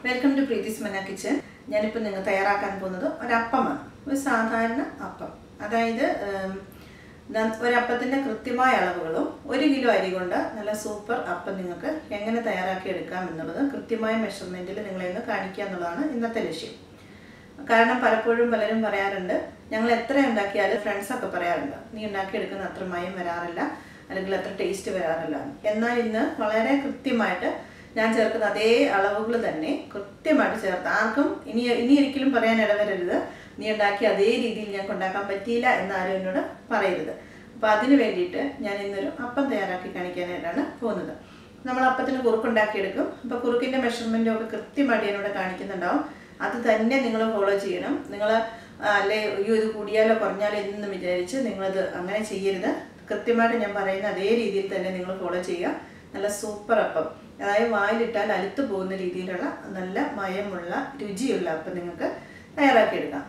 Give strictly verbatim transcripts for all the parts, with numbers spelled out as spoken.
Welcome to Preethi's Manna Kitchen. I am going to tayarakan ponnathu oru appam oru sadharana appam. അതായത് ഒരു അപ്പത്തിന്റെ കൃത്യമായ അളവുകളും ഒരു കിലോ അരി കൊണ്ട് നല്ല സൂപ്പർ അപ്പം നിങ്ങൾക്ക് എങ്ങനെ തയ്യാറാക്കി എടുക്കാം എന്നുള്ളത് കൃത്യമായ മെഷർമെന്റിൽ നിങ്ങളെ ഒന്ന് കാണിക്കുക എന്നുള്ളതാണ് ഇന്നത്തെ ലക്ഷ്യം. കാരണം പലപ്പോഴും പലരും പറയാറുണ്ട് ഞങ്ങൾ എത്ര ഉണ്ടാക്കിയാലും ഫ്രണ്ട്സ് ഒക്കെ പറയാറുണ്ട് നീ ഉണ്ടാക്കി എടുക്കുന്ന അത്ര മയം വരാറില്ല അല്ലെങ്കിൽ അത്ര ടേസ്റ്റ് വരാറില്ല. എന്നാൽ ഇന്ന് വളരെ കൃത്യമായിട്ട് ഞാൻ ചേർക്കുന്ന അതേ അളവുകൾ തന്നെ കൃത്യമായിട്ട് ചേർത്ത് ആർക്കും ഇനി ഇനി ഒരിക്കലും പറയാൻ ഇടവരരുത് നീ ഉണ്ടാക്കി അതേ രീതിയിൽ ഞങ്ങൾക്ക് ഉണ്ടാക്കാൻ പറ്റിയില്ല എന്നാരും എന്നോട് പറയരുത്. അപ്പോൾ അതിന് വേണ്ടിയിട്ട് ഞാൻ ഇന്നൊരു അപ്പം തയ്യാറാക്കി കാണിക്കാനായിട്ടാണ് പോകുന്നത്. നമ്മൾ അപ്പത്തിന് കുറുക്കുണ്ടാക്കിയെടുക്കും. അപ്പോൾ കുറുക്കിൻ്റെ മെഷർമെൻറ്റും ഒക്കെ കൃത്യമായിട്ട് എന്നോട് കാണിക്കുന്നുണ്ടാവും. അത് തന്നെ നിങ്ങൾ ഫോളോ ചെയ്യണം. നിങ്ങൾ അല്ലെ അയ്യോ ഇത് കൂടിയാലോ കുറഞ്ഞാലോ എന്നും വിചാരിച്ച് നിങ്ങളത് അങ്ങനെ ചെയ്യരുത്. കൃത്യമായിട്ട് ഞാൻ പറയുന്ന അതേ രീതിയിൽ തന്നെ നിങ്ങൾ ഫോളോ ചെയ്യുക. നല്ല സൂപ്പർ അപ്പം, അതായത് വായിലിട്ടാൽ അലുത്ത് പോകുന്ന രീതിയിലുള്ള നല്ല മയമുള്ള രുചിയുള്ള അപ്പം നിങ്ങൾക്ക് തയ്യാറാക്കിയെടുക്കാം.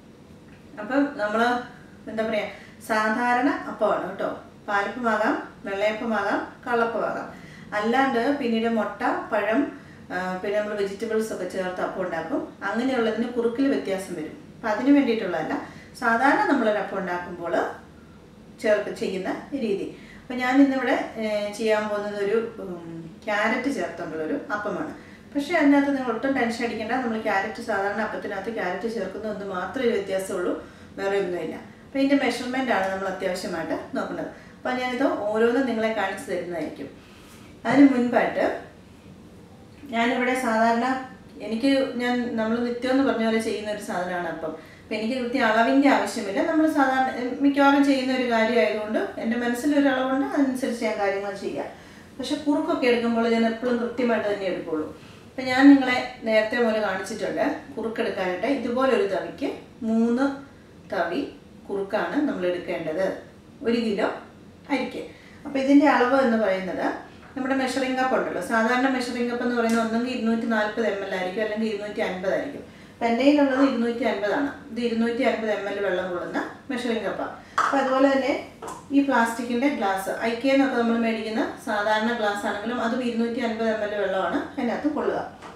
അപ്പം നമ്മൾ എന്താ പറയുക സാധാരണ അപ്പമാണ് കേട്ടോ. പാലപ്പമാകാം, വെള്ളയപ്പമാകാം, കള്ളപ്പമാകാം. അല്ലാണ്ട് പിന്നീട് മുട്ട, പഴം, പിന്നെ നമ്മൾ വെജിറ്റബിൾസ് ഒക്കെ ചേർത്ത് അപ്പം ഉണ്ടാക്കും. അങ്ങനെയുള്ളതിന് കുറുക്കിൽ വ്യത്യാസം വരും. അപ്പം അതിന് വേണ്ടിയിട്ടുള്ളതല്ല, സാധാരണ നമ്മളൊരു അപ്പം ഉണ്ടാക്കുമ്പോൾ ചേർത്ത് ചെയ്യുന്ന രീതി. അപ്പം ഞാൻ ഇന്നിവിടെ ചെയ്യാൻ പോകുന്നത് ഒരു ക്യാരറ്റ് ചേർത്തുള്ളൊരു അപ്പമാണ്. പക്ഷേ അതിനകത്ത് നിങ്ങൾ ഒട്ടും ടെൻഷൻ അടിക്കേണ്ട. നമ്മൾ ക്യാരറ്റ് സാധാരണ അപ്പത്തിനകത്ത് ക്യാരറ്റ് ചേർക്കുന്ന ഒന്ന് മാത്രമേ ഒരു വ്യത്യാസമുള്ളൂ, വേറെ ഒന്നുമില്ല. അപ്പോൾ ഇതിൻ്റെ മെഷർമെൻ്റ് ആണ് നമ്മൾ അത്യാവശ്യമായിട്ട് നോക്കുന്നത്. അപ്പോൾ ഞാനിത് ഓരോന്നും നിങ്ങളെ കാണിച്ചു തരുന്നതായിരിക്കും. അതിന് മുൻപായിട്ട് ഞാനിവിടെ സാധാരണ എനിക്ക് ഞാൻ നമ്മൾ നിത്യം എന്ന് പറഞ്ഞ പോലെ ചെയ്യുന്ന ഒരു സാധനമാണ് അപ്പം. അപ്പം എനിക്ക് കൃത്യം അളവിൻ്റെ ആവശ്യമില്ല. നമ്മൾ സാധാരണ മിക്കവാറും ചെയ്യുന്ന ഒരു കാര്യമായതുകൊണ്ട് എൻ്റെ മനസ്സിലൊരു അളവുണ്ട്, അതനുസരിച്ച് ഞാൻ കാര്യങ്ങൾ ചെയ്യാം. പക്ഷെ കുറുക്കൊക്കെ എടുക്കുമ്പോൾ ഞാൻ എപ്പോഴും കൃത്യമായിട്ട് തന്നെ എടുക്കുള്ളൂ. അപ്പം ഞാൻ നിങ്ങളെ നേരത്തെ പോലെ കാണിച്ചിട്ടുണ്ട് കുറുക്കെടുക്കാനായിട്ട് ഇതുപോലൊരു തവിക്ക് മൂന്ന് തവി കുറുക്കാണ് നമ്മൾ എടുക്കേണ്ടത് ഒരു കിലോ അരിക്ക്. അപ്പോൾ ഇതിൻ്റെ അളവ് എന്ന് പറയുന്നത് നമ്മുടെ മെഷറിംഗ് കപ്പ് ഉണ്ടല്ലോ, സാധാരണ മെഷറിംഗ് കപ്പ് എന്ന് പറയുന്നത് ഒന്നെങ്കിൽ ഇരുന്നൂറ്റി നാൽപ്പത് എം എൽ ആയിരിക്കും, അല്ലെങ്കിൽ ഇരുന്നൂറ്റി അൻപതായിരിക്കും. അപ്പം എൻ്റെ കയ്യിലുള്ളത് ഇരുന്നൂറ്റി അൻപതാണ്. ഇത് ഇരുന്നൂറ്റി അൻപത് എം എൽ വെള്ളം കൊള്ളുന്ന മെഷറിംഗ് കപ്പാണ്. അപ്പം അതുപോലെ തന്നെ ഈ പ്ലാസ്റ്റിക്കിൻ്റെ ഗ്ലാസ് ഐക്കേന്നൊക്കെ നമ്മൾ മേടിക്കുന്ന സാധാരണ ഗ്ലാസ് ആണെങ്കിലും അതും ഇരുന്നൂറ്റി അൻപത് എം എൽ വെള്ളമാണ് അതിനകത്ത് കൊള്ളുക.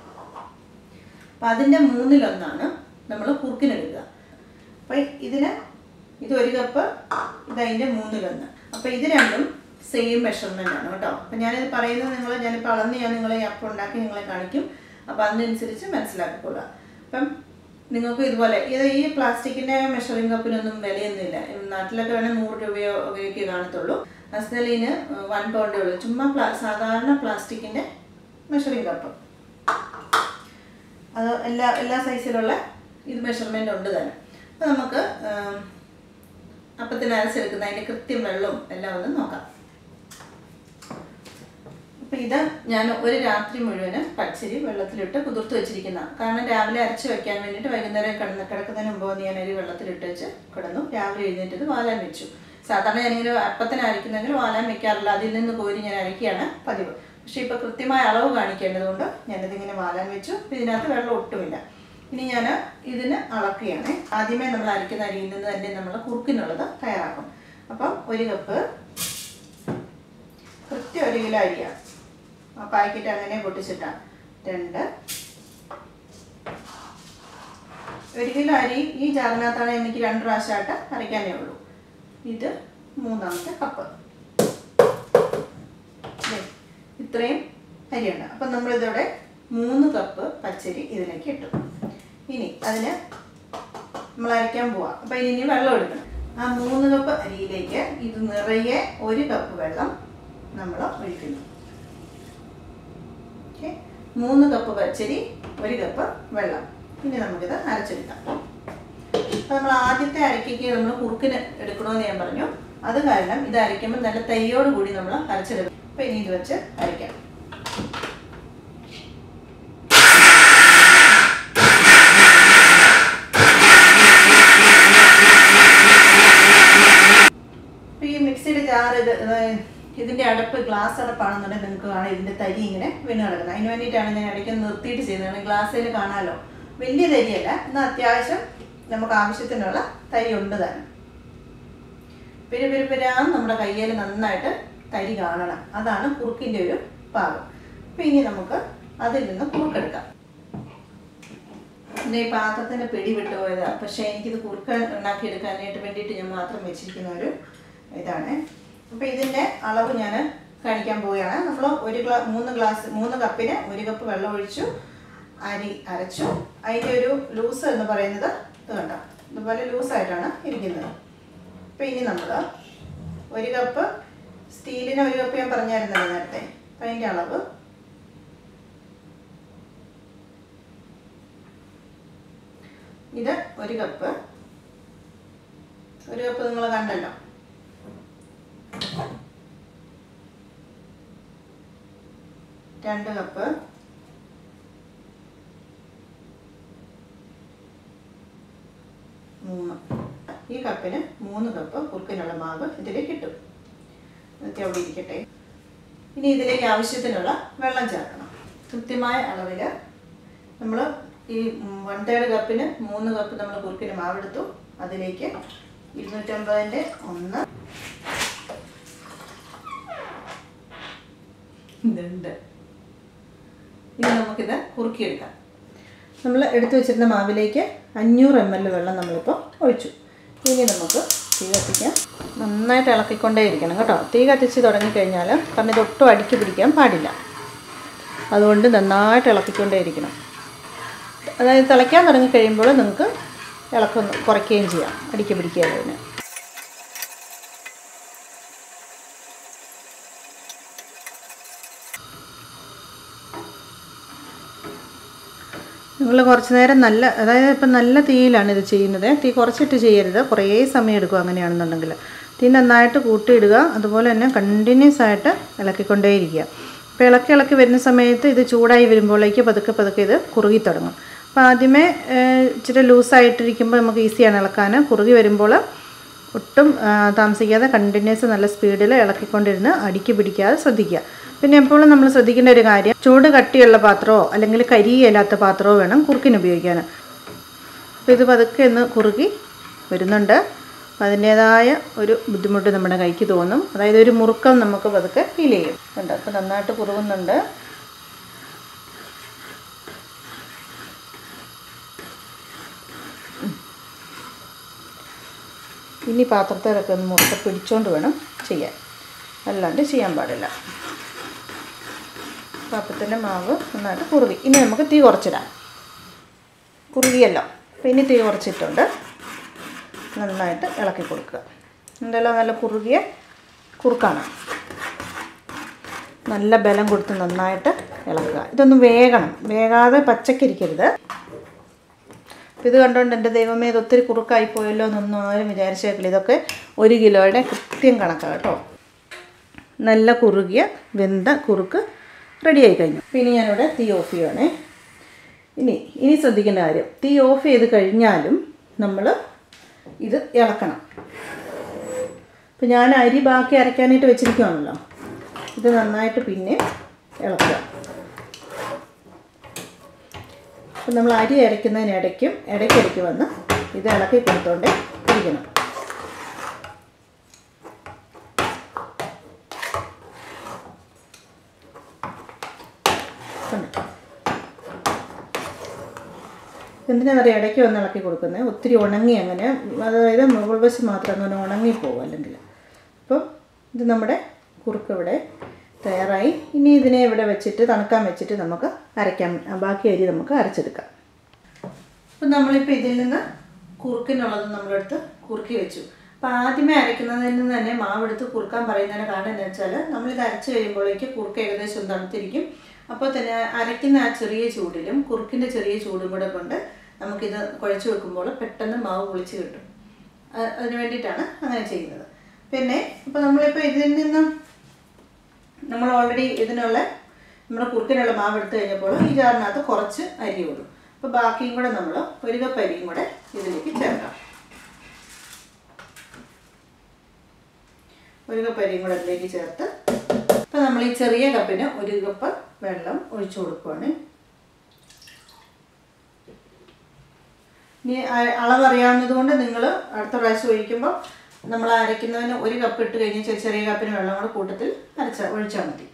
അപ്പം അതിൻ്റെ മൂന്നിലൊന്നാണ് നമ്മൾ കുറുക്കിനെടുക്കുക. അപ്പം ഇതിന് ഇത് ഒരു കപ്പ്, ഇതതിൻ്റെ മൂന്നിലൊന്ന്. അപ്പം ഇത് രണ്ടും സെയിം മെഷർമെൻ്റ് ആണ് കേട്ടോ. അപ്പം ഞാനിത് പറയുന്നത് നിങ്ങൾ ഞാനിപ്പോൾ അളന്ന് ഞാൻ നിങ്ങളെ അപ്പം ഉണ്ടാക്കി നിങ്ങളെ കാണിക്കും. അപ്പം അതിനനുസരിച്ച് മനസ്സിലാക്കിക്കൊള്ളുക. അപ്പം നിങ്ങൾക്ക് ഇതുപോലെ ഇത് ഈ പ്ലാസ്റ്റിക്കിൻ്റെ മെഷറിംഗ് കപ്പിനൊന്നും വിലയൊന്നുമില്ല. നാട്ടിലൊക്കെ വേണേൽ നൂറ് രൂപയോ ഒക്കെ കാണത്തുള്ളൂ. അസ്തലീന് വൺ പൗണ്ടേ ഉള്ളൂ. ചുമ്മാ പ്ലാ സാധാരണ പ്ലാസ്റ്റിക്കിൻ്റെ മെഷറിംഗ് കപ്പ്. അത് എല്ലാ എല്ലാ സൈസിലുള്ള ഇത് മെഷർമെൻ്റ് ഉണ്ട് തന്നെ. അപ്പോൾ നമുക്ക് അപ്പത്തിന് അരച്ചെടുക്കുന്ന അതിൻ്റെ കൃത്യം വെള്ളവും എല്ലാം ഒന്ന് നോക്കാം. അപ്പം ഇത് ഞാൻ ഒരു രാത്രി മുഴുവൻ പച്ചരി വെള്ളത്തിലിട്ട് കുതിർത്ത് വെച്ചിരിക്കുന്ന, കാരണം രാവിലെ അരച്ച് വെക്കാൻ വേണ്ടിയിട്ട് വൈകുന്നേരം കിടന്ന് കിടക്കുന്നതിന് മുമ്പ് ഞാൻ അരി വെള്ളത്തിലിട്ട് വെച്ച് കിടന്നു. രാവിലെ എഴുന്നേറ്റത് വാലാൻ വെച്ചു. സാധാരണ ഞാനിങ്ങനെ അപ്പത്തിന് അരയ്ക്കുന്നെങ്കിൽ വാലാൻ വെക്കാറില്ല, അതിൽ നിന്ന് കോരി ഞാൻ അരയ്ക്കുകയാണ് പതിവ്. പക്ഷേ ഇപ്പോൾ കൃത്യമായ അളവ് കാണിക്കേണ്ടതുകൊണ്ട് ഞാനിതിങ്ങനെ വാലാൻ വെച്ചു. ഇതിനകത്ത് വെള്ളം ഒട്ടുമില്ല. ഇനി ഞാൻ ഇതിന് അളക്കുകയാണ്. ആദ്യമേ നമ്മൾ അരയ്ക്കുന്ന അരിയിൽ നിന്ന് തന്നെ നമ്മൾ കുറുക്കിനുള്ളത് തയ്യാറാക്കും. അപ്പം ഒരു കപ്പ് കൃത്യം ഒരു കിലോ അരിയാണ്. ആ പാക്കറ്റ് അങ്ങനെ പൊട്ടിച്ചിട്ടാണ്. രണ്ട് ഒരു കിലോ അരി ഈ ജാറിനകത്താണ് എനിക്ക് രണ്ട് പ്രാവശ്യമായിട്ട് അരയ്ക്കാനേ ഉള്ളൂ. ഇത് മൂന്നാമത്തെ കപ്പ്. ഇത്രയും അരിയുണ്ട്. അപ്പം നമ്മളിതോടെ മൂന്ന് കപ്പ് പച്ചരി ഇതിലേക്ക് ഇട്ടു. ഇനി അതിന് നമ്മൾ അരയ്ക്കാൻ പോവാം. അപ്പം ഇനി ഇനി വെള്ളം എടുക്കണം. ആ മൂന്ന് കപ്പ് അരിയിലേക്ക് ഇത് നിറയെ ഒരു കപ്പ് വെള്ളം നമ്മൾ ഒഴിക്കുന്നു. ഓക്കെ, മൂന്ന് കപ്പ് പച്ചരി, ഒരു കപ്പ് വെള്ളം. ഇനി നമുക്കിത് അരച്ചെടുക്കാം. അപ്പം നമ്മൾ ആദ്യത്തെ അരയ്ക്ക് നമ്മൾ കുറുക്കിന് എടുക്കണമെന്ന് ഞാൻ പറഞ്ഞു. അത് കാരണം ഇത് അരയ്ക്കുമ്പോൾ നല്ല തൈയോട് കൂടി നമ്മൾ അരച്ചെടുക്കും. അപ്പം ഇനി ഇത് വെച്ച് അരയ്ക്കാം. ഈ മിക്സിയുടെ ജാർ ഇത് ഇതിൻ്റെ അടപ്പ് ഗ്ലാസ് അടപ്പാണെന്നുണ്ടെങ്കിൽ നിങ്ങൾക്ക് കാണാം ഇതിൻ്റെ തരി ഇങ്ങനെ വീണ് കിടക്കുന്നത്. അതിന് വേണ്ടിയിട്ടാണ് ഞാൻ ഇടയ്ക്ക് നിർത്തിയിട്ട് ചെയ്തത്. ഗ്ലാസ്സിൽ കാണാമല്ലോ, വലിയ തരിയല്ല, എന്നാൽ അത്യാവശ്യം നമുക്ക് ആവശ്യത്തിനുള്ള തരി ഉണ്ട് തന്നെ. പിരിപിരിപ്പിരാന്ന് നമ്മുടെ കയ്യിൽ നന്നായിട്ട് തരി കാണണം. അതാണ് കുറുക്കിൻ്റെ ഒരു പാകം. അപ്പോൾ ഇനി നമുക്ക് അതിൽ നിന്ന് കുറുക്കെടുക്കാം. പിന്നെ ഈ പാത്രത്തിൻ്റെ പിടി വിട്ടുപോയതാണ്. പക്ഷേ എനിക്കിത് കുറുക്ക ഉണ്ടാക്കി എടുക്കാനായിട്ട് വേണ്ടിയിട്ട് ഞാൻ മാത്രം വെച്ചിരിക്കുന്ന ഒരു ഇതാണ്. അപ്പോൾ ഇതിൻ്റെ അളവ് ഞാൻ കാണിക്കാൻ പോവുകയാണ്. നമ്മൾ ഒരു ഗ്ലാ മൂന്ന് ഗ്ലാസ് മൂന്ന് കപ്പിന് ഒരു കപ്പ് വെള്ളം ഒഴിച്ചു, അരി അരച്ചു. അതിൻ്റെ ഒരു ലൂസ് എന്ന് പറയുന്നത് ഇത് കണ്ടോ, ഇതുപോലെ ലൂസായിട്ടാണ് ഇരിക്കുന്നത്. അപ്പോൾ ഇനി നമ്മൾ ഒരു കപ്പ് സ്റ്റീലിന് ഒരു കപ്പ് ഞാൻ പറഞ്ഞായിരുന്നല്ലോ നേരത്തെ. അപ്പം അതിൻ്റെ അളവ് ഇത് ഒരു കപ്പ് ഒരു കപ്പ് നിങ്ങൾ കണ്ടല്ലോ. രണ്ട് കപ്പ്, മൂന്ന് ഈ കപ്പിന് മൂന്ന് കപ്പ് കുറുക്കിനുള്ള മാവ് ഇതിലേക്ക് ഇട്ടു. എന്നിട്ട് അവിടെ ഇരിക്കട്ടെ. ഇനി ഇതിലേക്ക് ആവശ്യത്തിനുള്ള വെള്ളം ചേർക്കണം. കൃത്യമായ അളവിൽ നമ്മൾ ഈ വൺ തേർഡ് കപ്പിന് മൂന്ന് കപ്പ് നമ്മൾ കുറുക്കിന് മാവെടുത്തു. അതിലേക്ക് ഇരുന്നൂറ്റമ്പതിൻ്റെ ഒന്ന് ഇതുണ്ട്. ഇനി നമുക്കിത് കുറുക്കിയെടുക്കാം. നമ്മൾ എടുത്തു വെച്ചിരുന്ന മാവിലേക്ക് അഞ്ഞൂറ് എം എൽ വെള്ളം നമ്മളിപ്പോൾ ഒഴിച്ചു. ഇനി നമുക്ക് തീ കത്തിക്കാം. നന്നായിട്ട് ഇളക്കിക്കൊണ്ടേ ഇരിക്കണം കേട്ടോ. തീ കത്തിച്ച് തുടങ്ങിക്കഴിഞ്ഞാൽ കാരണം ഇതൊട്ടും അടുക്കി പിടിക്കാൻ പാടില്ല. അതുകൊണ്ട് നന്നായിട്ട് ഇളക്കിക്കൊണ്ടേ ഇരിക്കണം. അതായത് തിളയ്ക്കാൻ തുടങ്ങിക്കഴിയുമ്പോൾ നിങ്ങൾക്ക് ഇളക്കം കുറയ്ക്കുകയും ചെയ്യാം, അടുക്കി പിടിക്കുക. അതിന് നിങ്ങൾ കുറച്ച് നേരം നല്ല, അതായത് ഇപ്പം നല്ല തീയിലാണ് ഇത് ചെയ്യുന്നത്. തീ കുറച്ചിട്ട് ചെയ്യരുത്, കുറേ സമയം എടുക്കും അങ്ങനെയാണെന്നുണ്ടെങ്കിൽ. തീ നന്നായിട്ട് കൂട്ടിയിടുക. അതുപോലെ തന്നെ കണ്ടിന്യൂസ് ആയിട്ട് ഇളക്കിക്കൊണ്ടേയിരിക്കുക. അപ്പോൾ ഇളക്കി ഇളക്കി വരുന്ന സമയത്ത് ഇത് ചൂടായി വരുമ്പോഴേക്ക് പതുക്കെ പതുക്കെ ഇത് കുറുകി തുടങ്ങും. അപ്പോൾ ആദ്യമേ ഇച്ചിരി ലൂസായിട്ടിരിക്കുമ്പോൾ നമുക്ക് ഈസിയാണ് ഇളക്കാൻ. കുറുകി വരുമ്പോൾ ഒട്ടും താമസിക്കാതെ കണ്ടിന്യൂസ് നല്ല സ്പീഡിൽ ഇളക്കിക്കൊണ്ടിരുന്ന് അടുക്കി പിടിക്കാതെ ശ്രദ്ധിക്കുക. പിന്നെ എപ്പോഴും നമ്മൾ ശ്രദ്ധിക്കേണ്ട ഒരു കാര്യം, ചൂട് കട്ടിയുള്ള പാത്രമോ അല്ലെങ്കിൽ കരിയില്ലാത്ത പാത്രമോ വേണം കുറുക്കിന് ഉപയോഗിക്കാൻ. അപ്പോൾ ഇത് പതുക്കെ ഒന്ന് കുറുകി വരുന്നുണ്ട്. അപ്പോൾ അതിൻ്റേതായ ഒരു ബുദ്ധിമുട്ട് നമ്മുടെ കൈക്ക് തോന്നും. അതായത് ഒരു മുറുക്കം നമുക്ക് പതുക്കെ ഫീൽ ചെയ്യും. ഉണ്ട്. അപ്പോൾ നന്നായിട്ട് കുറുകുന്നുണ്ട്. ഇനി പാത്രത്തിലൊക്കെ ഒന്ന് മുറുക്ക പിടിച്ചുകൊണ്ട് വേണം ചെയ്യാൻ, അല്ലാണ്ട് ചെയ്യാൻ പാടില്ല. പാത്രത്തിൻ്റെ മാവ് നന്നായിട്ട് കുറുകി. ഇനി നമുക്ക് തീ കുറച്ചിടാം. കുറുകിയല്ലോ. അപ്പോൾ ഇനി തീ കുറച്ചിട്ടുണ്ട് നന്നായിട്ട് ഇളക്കി കൊടുക്കുക. എന്തെല്ലാം നല്ല കുറുകിയ കുറുക്കാണ്. നല്ല ബലം കൊടുത്ത് നന്നായിട്ട് ഇളക്കുക. ഇതൊന്ന് വേകണം, വേകാതെ പച്ചക്കരിക്കരുത്. അപ്പോൾ ഇത് കണ്ടുകൊണ്ട് എൻ്റെ ദൈവമേ ഇത് ഒത്തിരി കുറുക്കായി പോയല്ലോ എന്നൊന്നും ആരും വിചാരിച്ചേക്കില്ല. ഇതൊക്കെ ഒരു കിലോയുടെ കൃത്യം കണക്കാണ് കേട്ടോ. നല്ല കുറുകിയ വെന്ത കുറുക്ക് റെഡിയായി കഴിഞ്ഞു. പിന്നെ ഞാനിവിടെ തീ ഓഫ് ചെയ്യുവാണേ. ഇനി ഇനി ശ്രദ്ധിക്കേണ്ട കാര്യം, തീ ഓഫ് ചെയ്ത് കഴിഞ്ഞാലും നമ്മൾ ഇത് ഇളക്കണം. അപ്പോൾ ഞാൻ അരി ബാക്കി അരയ്ക്കാനായിട്ട് വെച്ചിരിക്കുകയാണല്ലോ, ഇത് നന്നായിട്ട് പിന്നെ ഇളക്കുക. അപ്പം നമ്മൾ അരി അരയ്ക്കുന്നതിനിടയ്ക്കും ഇടയ്ക്കിടയ്ക്ക് വന്ന് ഇത് ഇളക്കി കൊടുത്തോണ്ടേ ഇരിക്കണം. എന്തിനാ പറയുക ഇടയ്ക്ക് വന്ന് ഇളക്കി കൊടുക്കുന്നത്? ഒത്തിരി ഉണങ്ങി അങ്ങനെ, അതായത് മുകൾ വശം മാത്രം അങ്ങനെ ഉണങ്ങിപ്പോകും അല്ലെങ്കിൽ. അപ്പം ഇത് നമ്മുടെ കുറുക്ക് ഇവിടെ തയ്യാറായി. ഇനി ഇതിനെ ഇവിടെ വെച്ചിട്ട് തണുക്കാൻ വെച്ചിട്ട് നമുക്ക് അരയ്ക്കാം. ബാക്കി അരി നമുക്ക് അരച്ചെടുക്കാം. അപ്പം നമ്മളിപ്പോൾ ഇതിൽ നിന്ന് കുറുക്കിനുള്ളത് നമ്മളെടുത്ത് കുറുക്കി വെച്ചു. അപ്പോൾ ആദ്യമേ അരയ്ക്കുന്നതിൽ നിന്ന് തന്നെ മാവെടുത്ത് കുറുക്കാൻ പറയുന്നതിന് കാരണം എന്താ വെച്ചാൽ നമ്മളിത് അരച്ച് കഴിയുമ്പോഴേക്ക് കുറുക്ക് ഏകദേശം തണുത്തിരിക്കും. അപ്പോൾ തന്നെ അരയ്ക്കുന്ന ആ ചെറിയ ചൂടിലും കുറുക്കിൻ്റെ ചെറിയ ചൂടും കൂടെ കൊണ്ട് നമുക്കിത് കുഴച്ച് വെക്കുമ്പോൾ പെട്ടെന്ന് മാവ് പൊളിച്ച് കിട്ടും. അതിന് വേണ്ടിയിട്ടാണ് അങ്ങനെ ചെയ്യുന്നത്. പിന്നെ ഇപ്പോൾ നമ്മളിപ്പോൾ ഇതിൽ നിന്ന് നമ്മൾ ഓൾറെഡി ഇതിനുള്ള നമ്മുടെ കുറുക്കിനുള്ള മാവ് എടുത്തു കഴിഞ്ഞപ്പോൾ ഈ ജാറിനകത്ത് കുറച്ച് അരി ഉള്ളൂ. അപ്പോൾ ബാക്കിയും കൂടെ നമ്മൾ ഒരു കപ്പ് അരിയും കൂടെ ഇതിലേക്ക് ചേർക്കാം. ഒരു കപ്പ് അരിയും കൂടെ ഇതിലേക്ക് ചേർത്ത് അപ്പോൾ നമ്മൾ ഈ ചെറിയ കപ്പിന് ഒരു കപ്പ് വെള്ളം ഒഴിച്ചു കൊടുക്കുകയാണ്. ഇനി അളവറിയാവുന്നത് കൊണ്ട് നിങ്ങൾ അടുത്ത പ്രാവശ്യം ഒഴിക്കുമ്പോൾ നമ്മൾ അരയ്ക്കുന്നതിന് ഒരു കപ്പ് ഇട്ട് കഴിഞ്ഞ് ചെറിയ കപ്പിന് വെള്ളം കൂടെ കൂട്ടത്തിൽ അരച്ച ഒഴിച്ചാൽ മതി.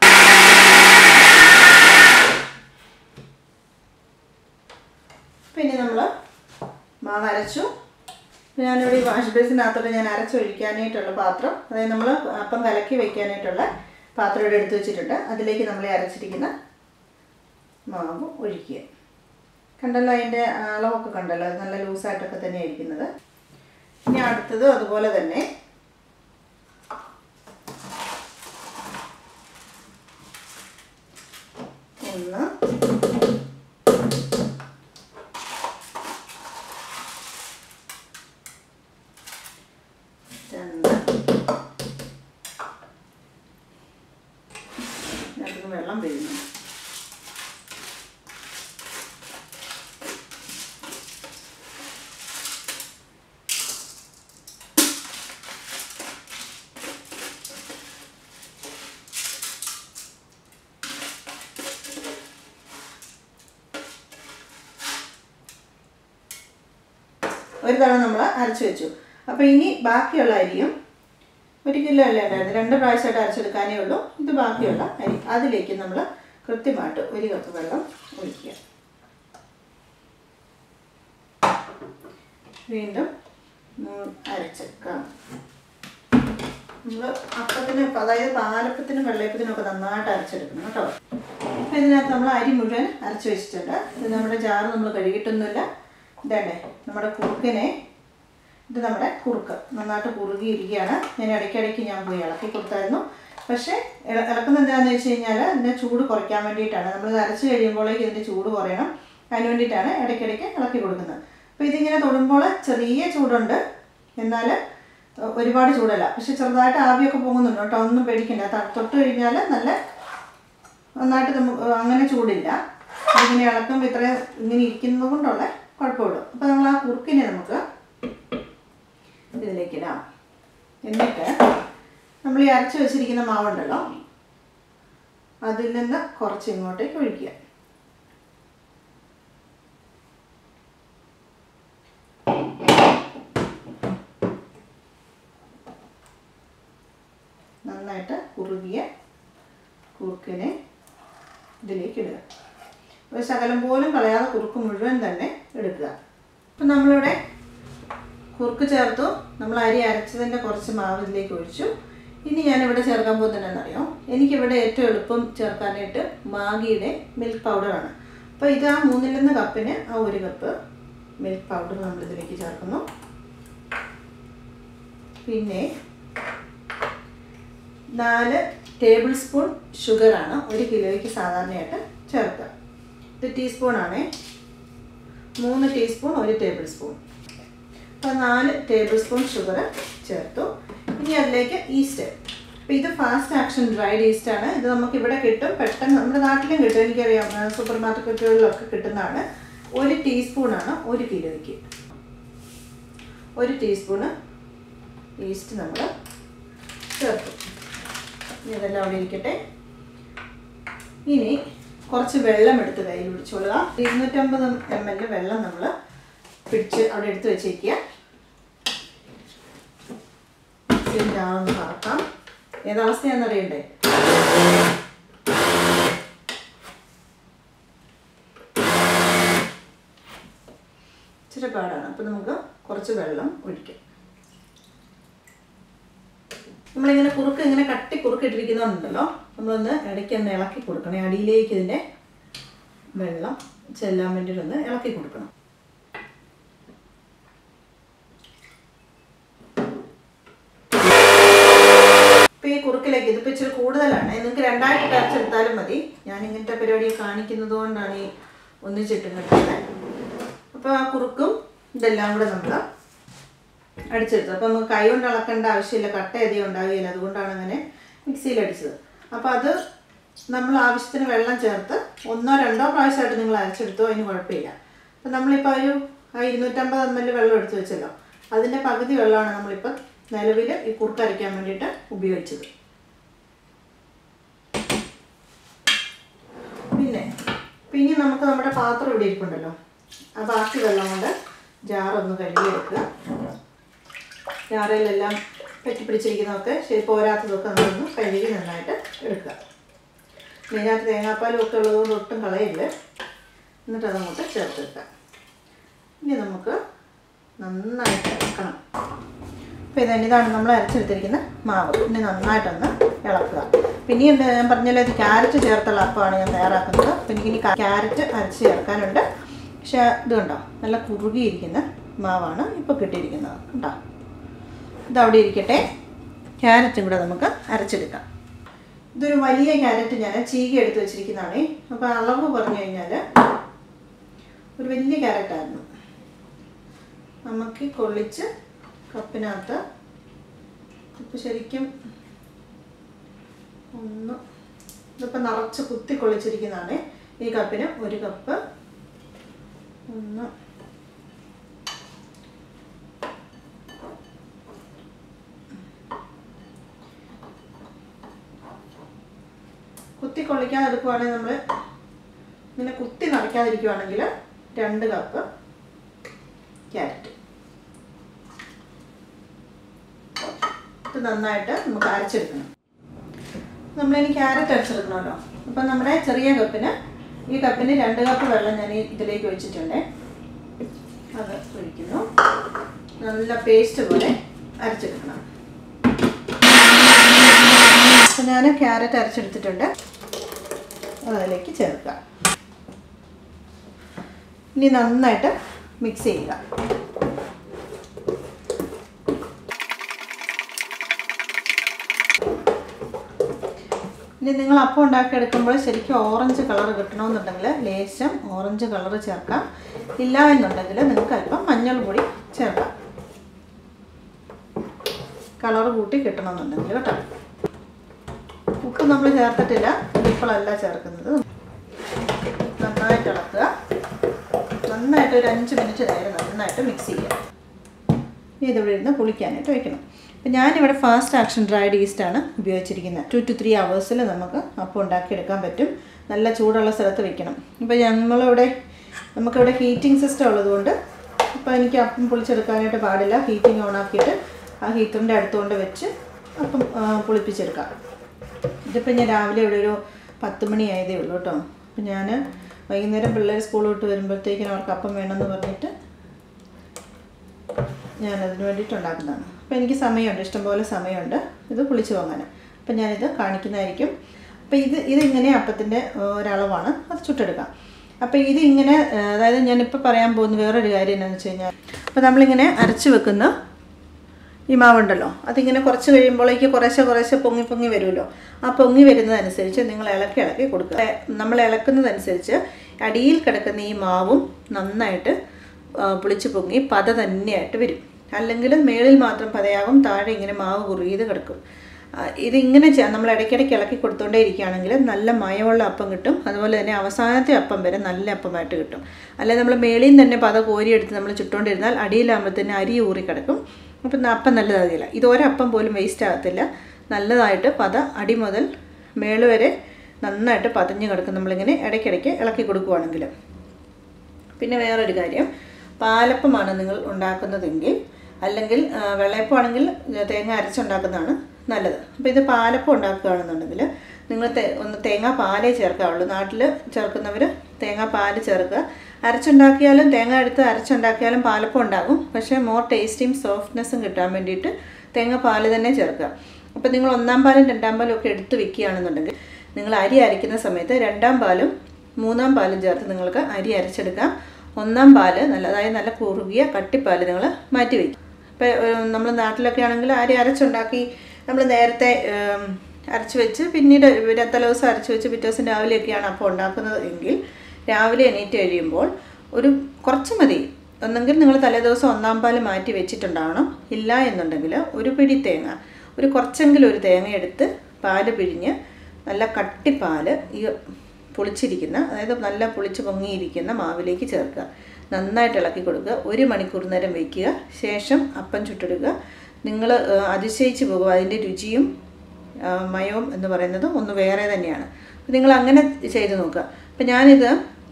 പിന്നെ നമ്മൾ മാവ് അരച്ചു. ഞാനിവിടെ ഈ വാഷ് ബേസിനകത്തോട്ട് ഞാൻ അരച്ചൊഴിക്കാനായിട്ടുള്ള പാത്രം, അതായത് നമ്മൾ അപ്പം കലക്കി വയ്ക്കാനായിട്ടുള്ള പാത്രം ഇവിടെ എടുത്ത് വെച്ചിട്ടുണ്ട്. അതിലേക്ക് നമ്മൾ അരച്ചിരിക്കുന്ന മാവ് ഒഴിക്കുക. കണ്ടല്ലോ, അതിൻ്റെ അളവൊക്കെ കണ്ടല്ലോ, അത് നല്ല ലൂസായിട്ടൊക്കെ തന്നെയാണ് ഇരിക്കുന്നത്. ഇനി അടുത്തത് അതുപോലെ തന്നെ ഒന്ന് രണ്ട് വെള്ളം വീഴുന്നു. ഒരു തവണ നമ്മൾ അരച്ചു വെച്ചു. അപ്പോൾ ഇനി ബാക്കിയുള്ള അരിയും ഒരു കിലോ അല്ലേ ഉണ്ടായിരുന്നു, രണ്ട് പ്രാവശ്യമായിട്ട് അരച്ചെടുക്കാനേ ഉള്ളൂ. ഇത് ബാക്കിയുള്ള അരി, അതിലേക്ക് നമ്മൾ കൃത്യമായിട്ട് ഒരു കപ്പ് വെള്ളം ഒഴിക്കുക. വീണ്ടും അരച്ചെടുക്കാം. നമ്മൾ അപ്പത്തിന്, അതായത് പാലപ്പത്തിനും വെള്ളയപ്പത്തിനും ഒക്കെ നന്നായിട്ട് അരച്ചെടുക്കണം കേട്ടോ. അപ്പം ഇതിനകത്ത് നമ്മൾ അരി മുഴുവൻ അരച്ച് വെച്ചിട്ടുണ്ട്. ഇത് നമ്മുടെ ജാറ് നമ്മൾ കഴുകിയിട്ടൊന്നുമില്ല. ഇതല്ലേ നമ്മുടെ കുറുക്കിനെ, ഇത് നമ്മുടെ കുറുക്ക് നന്നായിട്ട് കുറുകിയിരിക്കുകയാണ്. ഞാൻ ഇടയ്ക്കിടയ്ക്ക് ഞാൻ പോയി ഇളക്കി കൊടുത്തായിരുന്നു. പക്ഷേ ഇളക്കുന്നത് എന്താണെന്ന് വെച്ച് കഴിഞ്ഞാൽ ഇതിൻ്റെ ചൂട് കുറയ്ക്കാൻ വേണ്ടിയിട്ടാണ്. നമ്മൾ അരച്ച് കഴിയുമ്പോഴേക്ക് ഇതിൻ്റെ ചൂട് കുറയണം, അതിന് വേണ്ടിയിട്ടാണ് ഇടയ്ക്കിടയ്ക്ക് ഇളക്കി കൊടുക്കുന്നത്. അപ്പോൾ ഇതിങ്ങനെ തൊടുമ്പോൾ ചെറിയ ചൂടുണ്ട്, എന്നാൽ ഒരുപാട് ചൂടല്ല. പക്ഷെ ചെറുതായിട്ട് ആവിയൊക്കെ പോകുന്നുണ്ട് കേട്ടോ, ഒന്നും പേടിക്കണ്ട. തൊട്ട് കഴിഞ്ഞാൽ നല്ല നന്നായിട്ട് നമുക്ക് അങ്ങനെ ചൂടില്ല. ഇതിങ്ങനെ ഇളക്കുമ്പോൾ ഇത്രയും ഇങ്ങനെ ഇരിക്കുന്നത് കൊണ്ടുള്ള കുഴപ്പമുള്ളൂ. അപ്പോൾ നമ്മൾ ആ കുറുക്കിനെ നമുക്ക് ഇതിലേക്ക് ഇടാം. എന്നിട്ട് നമ്മൾ ഈ അരച്ച് വെച്ചിരിക്കുന്ന മാവുണ്ടല്ലോ, അതിൽ നിന്ന് കുറച്ച് ഇങ്ങോട്ടേക്ക് ഒഴിക്കുക. നന്നായിട്ട് കുറുകിയ കുറുക്കിനെ ഇതിലേക്ക് ഇടുക. ഒരു ശകലം പോലും കളയാതെ കുറുക്ക് മുഴുവൻ തന്നെ എടുക്കുക. അപ്പം നമ്മളിവിടെ കുറുക്ക് ചേർത്തു, നമ്മൾ അരി അരച്ചതിൻ്റെ കുറച്ച് മാവ് ഇതിലേക്ക് ഒഴിച്ചു. ഇനി ഞാനിവിടെ ചേർക്കാൻ പോകുന്നതെന്നറിയാം, എനിക്കിവിടെ ഏറ്റവും എളുപ്പം ചേർക്കാനായിട്ട് മാഗിയുടെ മിൽക്ക് പൗഡറാണ്. അപ്പോൾ ഇത് ആ മൂന്നിലൊന്ന് കപ്പിന് ആ ഒരു കപ്പ് മിൽക്ക് പൗഡർ നമ്മളിതിലേക്ക് ചേർക്കുന്നു. പിന്നെ നാല് ടേബിൾ സ്പൂൺ ഷുഗറാണ് ഒരു കിലോയ്ക്ക് സാധാരണയായിട്ട് ചേർക്കുക. ഇത് ടീസ്പൂണാണേ, മൂന്ന് ടീസ്പൂൺ ഒരു ടേബിൾ സ്പൂൺ. അപ്പോൾ നാല് ടേബിൾ സ്പൂൺ ഷുഗർ ചേർത്തു. ഇനി അതിലേക്ക് ഈസ്റ്റ്. അപ്പോൾ ഇത് ഫാസ്റ്റ് ആക്ഷൻ ഡ്രൈഡ് ഈസ്റ്റാണ്. ഇത് നമുക്കിവിടെ കിട്ടും, പെട്ടെന്ന് നമ്മുടെ നാട്ടിലും കിട്ടും, എനിക്കറിയാം, സൂപ്പർ മാർക്കറ്റുകളിലൊക്കെ കിട്ടുന്നതാണ്. ഒരു ടീസ്പൂണാണ് ഒരു കിലോയ്ക്ക്. ഒരു ടീസ്പൂണ് ഈസ്റ്റ് നമ്മൾ ചേർത്തു. ഇനി ഇതെല്ലാം അവിടെ ഇരിക്കട്ടെ. ഇനി കുറച്ച് വെള്ളം എടുത്ത് കയ്യിൽ പിടിച്ചോളുക. ഇരുന്നൂറ്റമ്പത് എം എൽ വെള്ളം നമ്മൾ പിടിച്ച് അവിടെ എടുത്ത് വെച്ചേക്കുക. ഇതാണെന്ന് കറക്കാം. ഏതവസ്ഥയാണെന്ന് അറിയണ്ടേ? ഇച്ചിരി പാടാണ്. അപ്പം നമുക്ക് കുറച്ച് വെള്ളം ഒഴിക്കാം. നമ്മളിങ്ങനെ കുറുക്ക് ഇങ്ങനെ കട്ടി കുറുക്കിട്ടിരിക്കുന്നുണ്ടല്ലോ, നമ്മളൊന്ന് ഇടയ്ക്കൊന്ന് ഇളക്കി കൊടുക്കണം. അടിയിലേക്ക് ഇതിൻ്റെ വെള്ളം ചെല്ലാൻ വേണ്ടിയിട്ടൊന്ന് ഇളക്കി കൊടുക്കണം. ഇപ്പോൾ ഈ കുറുക്കിലേക്ക് ഇതിപ്പോൾ ഇച്ചിരി കൂടുതലാണ്, നിങ്ങൾക്ക് രണ്ടായിട്ട് അരച്ചെടുത്താലും മതി. ഞാൻ ഇങ്ങനത്തെ പരിപാടി കാണിക്കുന്നത് കൊണ്ടാണ് ഈ ഒന്നിച്ചിട്ടും കിട്ടുന്നത്. അപ്പോൾ ആ കുറുക്കും ഇതെല്ലാം കൂടെ നമ്മൾ അടിച്ചെടുത്തത്. അപ്പോൾ നമുക്ക് കൈ കൊണ്ട് ഇളക്കേണ്ട ആവശ്യമില്ല, കട്ട അധികം ഉണ്ടാവുകയില്ല, അതുകൊണ്ടാണ് അങ്ങനെ മിക്സിയിൽ അടിച്ചത്. അപ്പോൾ അത് നമ്മൾ ആവശ്യത്തിന് വെള്ളം ചേർത്ത് ഒന്നോ രണ്ടോ പ്രാവശ്യമായിട്ട് നിങ്ങൾ അരച്ചെടുത്തോ, അതിന് കുഴപ്പമില്ല. അപ്പോൾ നമ്മളിപ്പോൾ ഒരു ആ ഇരുന്നൂറ്റമ്പത് എം എൽ വെള്ളം എടുത്ത് വെച്ചല്ലോ, അതിൻ്റെ പകുതി വെള്ളമാണ് നമ്മളിപ്പോൾ നിലവിൽ ഈ കുറുക്ക് അരയ്ക്കാൻ വേണ്ടിയിട്ട് ഉപയോഗിച്ചത്. പിന്നെ പിന്നെ നമുക്ക് നമ്മുടെ പാത്രം ഇവിടെ ഇരിപ്പുണ്ടല്ലോ, ആ ബാക്കി വെള്ളം കൊണ്ട് ജാറൊന്ന് കഴുകിയെടുക്കുക. ജാറയിലെല്ലാം പറ്റിപ്പിടിച്ചിരിക്കുന്നതൊക്കെ ശരി പോരാത്തതൊക്കെ നമ്മളൊന്ന് കഴുകി നന്നായിട്ട് എടുക്കുക. ഇതിനകത്ത് തേങ്ങാപ്പാലും ഒക്കെ ഉള്ളതുകൊണ്ട് ഒട്ടും കളയില്ല. എന്നിട്ട് അതങ്ങോട്ട് ചേർത്തെടുക്കുക. ഇനി നമുക്ക് നന്നായിട്ട് ഇളക്കണം. അപ്പോൾ ഇതന്നെ ഇതാണ് നമ്മൾ അരച്ചെടുത്തിരിക്കുന്ന മാവ്. ഇനി നന്നായിട്ടൊന്ന് ഇളക്കുക. പിന്നെ എന്താ ഞാൻ പറഞ്ഞല്ലോ, ഇത് ക്യാരറ്റ് ചേർത്തുള്ള അപ്പമാണ് ഞാൻ തയ്യാറാക്കുന്നത്. അപ്പോൾ എനിക്കിനി ക്യാരറ്റ് അരച്ച് ചേർക്കാനുണ്ട്. പക്ഷേ ഇത് കണ്ടോ, നല്ല കുറുകിയിരിക്കുന്ന മാവാണ് ഇപ്പോൾ കിട്ടിയിരിക്കുന്നത് കേട്ടോ. ഇതവിടെ ഇരിക്കട്ടെ. ക്യാരറ്റും കൂടെ നമുക്ക് അരച്ചെടുക്കാം. ഇതൊരു വലിയ ക്യാരറ്റ് ഞാൻ ചീകി എടുത്ത് വെച്ചിരിക്കുന്നതാണ്. അപ്പോൾ അളവ് പറഞ്ഞു കഴിഞ്ഞാൽ ഒരു വലിയ ക്യാരറ്റായിരുന്നു. നമുക്ക് കൊള്ളിച്ച് കപ്പിനകത്ത് ഇപ്പോൾ ശരിക്കും ഒന്ന് ഇതിപ്പോൾ നിറച്ച് കുത്തി കൊള്ളിച്ചിരിക്കുന്നതാണ്. ഈ കപ്പിന് ഒരു കപ്പ് ഒന്ന് കുത്തി കൊള്ളിക്കാതെ എടുക്കുവാണെങ്കിൽ നമ്മൾ ഇങ്ങനെ കുത്തി നിറയ്ക്കാതിരിക്കുവാണെങ്കിൽ രണ്ട് കപ്പ് ക്യാരറ്റ്. ഇത് നന്നായിട്ട് നമുക്ക് അരച്ചെടുക്കണം. നമ്മളിനി ക്യാരറ്റ് അരച്ചെടുക്കണമല്ലോ. അപ്പം നമ്മുടെ ചെറിയ കപ്പിന് ഈ കപ്പിന് രണ്ട് കപ്പ് വെള്ളം ഞാൻ ഇതിലേക്ക് ഒഴിച്ചിട്ടുണ്ട്. അത് ഒഴിക്കുന്നു. നല്ല പേസ്റ്റ് പോലെ അരച്ചെടുക്കണം. അപ്പം ഞാൻ ക്യാരറ്റ് അരച്ചെടുത്തിട്ടുണ്ട്. അതിലേക്ക് ചേർക്കുക. ഇനി നന്നായിട്ട് മിക്സ് ചെയ്യുക. ഇനി നിങ്ങൾ അപ്പം ഉണ്ടാക്കിയെടുക്കുമ്പോൾ ശരിക്കും ഓറഞ്ച് കളർ കിട്ടണമെന്നുണ്ടെങ്കിൽ ലേശം ഓറഞ്ച് കളർ ചേർക്കാം. ഇല്ല എന്നുണ്ടെങ്കിൽ നിങ്ങൾക്ക് അല്പം മഞ്ഞൾ പൊടി ചേർക്കാം, കളർ കൂട്ടി കിട്ടണമെന്നുണ്ടെങ്കിൽ കേട്ടോ. ഉപ്പ് നമ്മൾ ചേർത്തിട്ടില്ല, ഇപ്പോഴല്ല ചേർക്കുന്നത്. നന്നായിട്ട് ഇളക്കുക. നന്നായിട്ട് ഒരു അഞ്ച് മിനിറ്റ് നേരം നന്നായിട്ട് മിക്സ് ചെയ്യുക. ഇതിവിടെ ഇരുന്ന് പുളിക്കാനായിട്ട് വയ്ക്കണം. അപ്പം ഞാനിവിടെ ഫാസ്റ്റ് ആക്ഷൻ ഡ്രൈഡ് ഈസ്റ്റാണ് ഉപയോഗിച്ചിരിക്കുന്നത്. ടു ടു ത്രീ അവേഴ്സിൽ നമുക്ക് അപ്പം ഉണ്ടാക്കിയെടുക്കാൻ പറ്റും. നല്ല ചൂടുള്ള സ്ഥലത്ത് വെക്കണം. ഇപ്പോൾ നമ്മളിവിടെ നമുക്കിവിടെ ഹീറ്റിംഗ് സിസ്റ്റം ഉള്ളതുകൊണ്ട് ഇപ്പോൾ എനിക്ക് അപ്പം പൊളിച്ചെടുക്കാനായിട്ട് പാടില്ല. ഹീറ്റിംഗ് ഓണാക്കിയിട്ട് ആ ഹീറ്ററിൻ്റെ അടുത്തുകൊണ്ട് വെച്ച് അപ്പം പുളിപ്പിച്ചെടുക്കാം. ഇതിപ്പോൾ ഞാൻ രാവിലെ ഇവിടെ ഒരു പത്ത് മണി ആയതേ ഉള്ളൂ കേട്ടോ. അപ്പം ഞാൻ വൈകുന്നേരം പിള്ളേർ സ്കൂൾ വിട്ട് വരുമ്പോഴത്തേക്കിനും അവർക്ക് അപ്പം വേണമെന്ന് പറഞ്ഞിട്ട് ഞാനതിന് വേണ്ടിയിട്ട് ഉണ്ടാക്കുന്നതാണ്. അപ്പോൾ എനിക്ക് സമയമുണ്ട്, ഇഷ്ടംപോലെ സമയമുണ്ട് ഇത് പുളിച്ച് വാങ്ങാൻ. അപ്പം ഞാനിത് കാണിക്കുന്നതായിരിക്കും. അപ്പോൾ ഇത് ഇതിങ്ങനെ അപ്പത്തിൻ്റെ ഒരളവാണ്, അത് ചുട്ടെടുക്കാം. അപ്പോൾ ഇതിങ്ങനെ, അതായത് ഞാനിപ്പോൾ പറയാൻ പോകുന്ന വേറൊരു കാര്യം എന്താണെന്ന് വെച്ച് കഴിഞ്ഞാൽ, അപ്പോൾ നമ്മളിങ്ങനെ അരച്ച് വെക്കുന്ന ഈ മാവുണ്ടല്ലോ, അതിങ്ങനെ കുറച്ച് കഴിയുമ്പോഴേക്ക് കുറേശ്ശെ കുറേശ്ശെ പൊങ്ങി പൊങ്ങി വരുമല്ലോ. ആ പൊങ്ങി വരുന്നതനുസരിച്ച് നിങ്ങൾ ഇളക്കി ഇളക്കി കൊടുക്കുക. നമ്മൾ ഇളക്കുന്നതനുസരിച്ച് അടിയിൽ കിടക്കുന്ന ഈ മാവും നന്നായിട്ട് പുളിച്ച് പൊങ്ങി പത തന്നെയായിട്ട് വരും. അല്ലെങ്കിൽ മേളിൽ മാത്രം പതയാകും, താഴെ ഇങ്ങനെ മാവ് കുറുകിയത് കിടക്കും. ഇതിങ്ങനെ നമ്മൾ ഇടയ്ക്കിടയ്ക്ക് ഇളക്കി കൊടുത്തുകൊണ്ടേ ഇരിക്കുകയാണെങ്കിൽ നല്ല മയമുള്ള അപ്പം കിട്ടും. അതുപോലെ തന്നെ അവസാനത്തെ അപ്പം വരെ നല്ല അപ്പമായിട്ട് കിട്ടും. അല്ലെങ്കിൽ നമ്മൾ മേളിൽ നിന്ന് തന്നെ പത കോരിയെടുത്ത് നമ്മൾ ചുട്ടുകൊണ്ടിരുന്നാൽ അടിയിലാകുമ്പോൾ തന്നെ അരി ഊറി കിടക്കും. അപ്പം അപ്പം നല്ലതാകില്ല. ഇത് ഒരപ്പം പോലും വേസ്റ്റ് ആകത്തില്ല. നല്ലതായിട്ട് പത അടി മുതൽ മേള് വരെ നന്നായിട്ട് പതഞ്ഞ് കിടക്കും നമ്മളിങ്ങനെ ഇടയ്ക്കിടയ്ക്ക് ഇളക്കി കൊടുക്കുകയാണെങ്കിൽ. പിന്നെ വേറൊരു കാര്യം, പാലപ്പമാണ് നിങ്ങൾ ഉണ്ടാക്കുന്നതെങ്കിൽ, അല്ലെങ്കിൽ വെള്ളയപ്പമാണെങ്കിൽ തേങ്ങ അരച്ചുണ്ടാക്കുന്നതാണ് നല്ലത്. അപ്പോൾ ഇത് പാലപ്പം ഉണ്ടാക്കുകയാണെന്നുണ്ടെങ്കിൽ നിങ്ങൾ ഒന്ന് തേങ്ങാ പാലേ ചേർക്കാവുള്ളൂ. നാട്ടിൽ ചേർക്കുന്നവർ തേങ്ങാ പാല് ചേർക്കുക. അരച്ചുണ്ടാക്കിയാലും തേങ്ങ എടുത്ത് അരച്ചുണ്ടാക്കിയാലും പാലപ്പം ഉണ്ടാകും. പക്ഷേ മോർ ടേസ്റ്റിയും സോഫ്റ്റ്നെസ്സും കിട്ടാൻ വേണ്ടിയിട്ട് തേങ്ങ പാല് തന്നെ ചേർക്കുക. അപ്പോൾ നിങ്ങൾ ഒന്നാം പാലും രണ്ടാം പാലും ഒക്കെ എടുത്ത് വെക്കുകയാണെന്നുണ്ടെങ്കിൽ നിങ്ങൾ അരി അരയ്ക്കുന്ന സമയത്ത് രണ്ടാം പാലും മൂന്നാം പാലും ചേർത്ത് നിങ്ങൾക്ക് അരി അരച്ചെടുക്കാം. ഒന്നാം പാല് നല്ല, അതായത് നല്ല കുറുകിയ കട്ടിപ്പാല് നിങ്ങൾ മാറ്റി വയ്ക്കും. ഇപ്പോൾ നമ്മൾ നാട്ടിലൊക്കെ ആണെങ്കിൽ അരി അരച്ചുണ്ടാക്കി നമ്മൾ നേരത്തെ അരച്ച് വെച്ച് പിന്നീട് തലേ ദിവസം അരച്ച് വെച്ച് പിറ്റേ ദിവസം രാവിലെയൊക്കെയാണ് അപ്പോൾ ഉണ്ടാക്കുന്നത് എങ്കിൽ രാവിലെ എണീറ്റ് കഴിയുമ്പോൾ ഒരു കുറച്ച് മതി. ഒന്നെങ്കിൽ നിങ്ങൾ തലേദിവസം ഒന്നാം പാല് മാറ്റി വെച്ചിട്ടുണ്ടാവണം. ഇല്ല എന്നുണ്ടെങ്കിൽ ഒരു പിടി തേങ്ങ, ഒരു കുറച്ചെങ്കിലും ഒരു തേങ്ങ എടുത്ത് പാല് പിഴിഞ്ഞ് നല്ല കട്ടിപ്പാല് ഈ പുളിച്ചിരിക്കുന്ന, അതായത് നല്ല പുളിച്ച് പൊങ്ങിയിരിക്കുന്ന മാവിലേക്ക് ചേർക്കുക. നന്നായിട്ട് ഇളക്കി കൊടുക്കുക. ഒരു മണിക്കൂർ നേരം വയ്ക്കുക. ശേഷം അപ്പം ചുട്ടെടുക്കുക. നിങ്ങൾ അതിശയിച്ച് പോകുക. അതിൻ്റെ രുചിയും മയവും എന്ന് പറയുന്നത് ഒന്ന് വേറെ തന്നെയാണ്. നിങ്ങൾ അങ്ങനെ ചെയ്ത് നോക്കുക. അപ്പം ഞാനിത്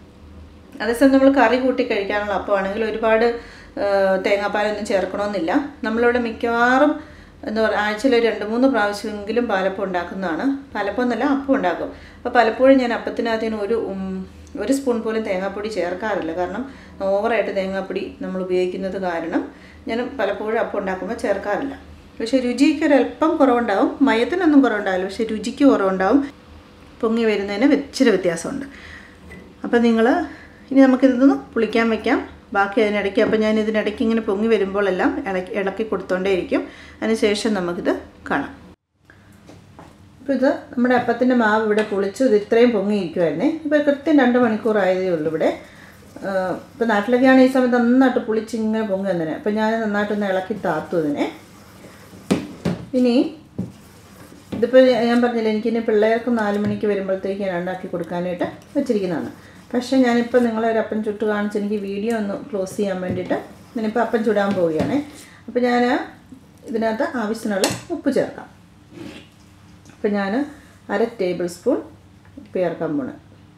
അതേസമയം നമ്മൾ കറി കൂട്ടി കഴിക്കാനുള്ള അപ്പമാണെങ്കിൽ ഒരുപാട് തേങ്ങാപ്പാലൊന്നും ചേർക്കണമെന്നില്ല. നമ്മളിവിടെ മിക്കവാറും എന്താ പറയുക, ആഴ്ചയിൽ ഒരു രണ്ട് മൂന്ന് പ്രാവശ്യമെങ്കിലും പാലപ്പം ഉണ്ടാക്കുന്നതാണ്. പാലപ്പം എന്നല്ല, അപ്പം ഉണ്ടാക്കും. അപ്പോൾ പലപ്പോഴും ഞാൻ അപ്പത്തിനകത്തിന് ഒരു ഒരു സ്പൂൺ പോലും തേങ്ങാപ്പൊടി ചേർക്കാറില്ല. കാരണം ഓവറായിട്ട് തേങ്ങാപ്പൊടി നമ്മൾ ഉപയോഗിക്കുന്നത് കാരണം ഞാൻ പലപ്പോഴും അപ്പം ഉണ്ടാക്കുമ്പോൾ ചേർക്കാറില്ല. പക്ഷേ രുചിക്ക് ഒരല്പം കുറവുണ്ടാവും, മയത്തിനൊന്നും കുറവുണ്ടാവില്ല, പക്ഷേ രുചിക്ക് കുറവുണ്ടാവും. പൊങ്ങി വരുന്നതിന് ഇച്ചിരി വ്യത്യാസമുണ്ട്. അപ്പോൾ നിങ്ങൾ ഇനി നമുക്കിതൊന്ന് പുളിക്കാൻ വയ്ക്കാം. ബാക്കി അതിനിടയ്ക്ക് അപ്പോൾ ഞാൻ ഇതിനിടയ്ക്ക് ഇങ്ങനെ പൊങ്ങി വരുമ്പോഴെല്ലാം ഇളക്കി ഇളക്കി കൊടുത്തോണ്ടേയിരിക്കും. അതിനുശേഷം നമുക്കിത് കാണാം. അപ്പോൾ ഇത് നമ്മുടെ അപ്പത്തിൻ്റെ മാവ് ഇവിടെ പുളിച്ചു, ഇത് ഇത്രയും പൊങ്ങിയിരിക്കുമായിരുന്നേ. ഇപ്പോൾ കൃത്യം രണ്ട് മണിക്കൂറായതേ ഉള്ളൂ ഇവിടെ. ഇപ്പോൾ നാട്ടിലൊക്കെയാണ് ഈ സമയത്ത് നന്നായിട്ട് പുളിച്ച് ഇങ്ങനെ പൊങ്ങി വന്നതിന്. അപ്പോൾ ഞാൻ നന്നായിട്ടൊന്ന് ഇളക്കി താത്തു ഇതിനെ. ഇനി ഇതിപ്പോൾ ഞാൻ പറഞ്ഞില്ല, എനിക്കിനി പിള്ളേർക്ക് നാല് മണിക്ക് വരുമ്പോഴത്തേക്ക് ഞാൻ ഉണ്ടാക്കി കൊടുക്കാനായിട്ട് വെച്ചിരിക്കുന്നതാണ്. പക്ഷേ ഞാനിപ്പോൾ നിങ്ങളെ ഒരു അപ്പം ചുട്ട് കാണിച്ച് എനിക്ക് വീഡിയോ ഒന്ന് ക്ലോസ് ചെയ്യാൻ വേണ്ടിയിട്ട് ഞാനിപ്പോൾ അപ്പം ചുടാൻ പോവുകയാണ്. അപ്പോൾ ഞാൻ ഇതിനകത്ത് ആവശ്യത്തിനുള്ള ഉപ്പ് ചേർക്കാം. അപ്പോൾ ഞാൻ അര ടേബിൾ സ്പൂൺ ഉപ്പ് ചേർക്കാൻ പോണ്.